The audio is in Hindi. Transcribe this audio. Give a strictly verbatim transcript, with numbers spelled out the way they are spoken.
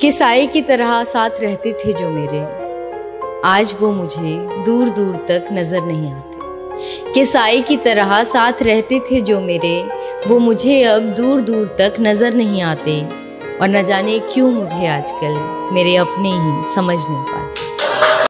कि साए की तरह साथ रहते थे जो मेरे, आज वो मुझे दूर दूर तक नजर नहीं आते। कि साए की तरह साथ रहते थे जो मेरे, वो मुझे अब दूर दूर तक नजर नहीं आते। और न जाने क्यों मुझे आजकल मेरे अपने ही समझ नहीं पाते।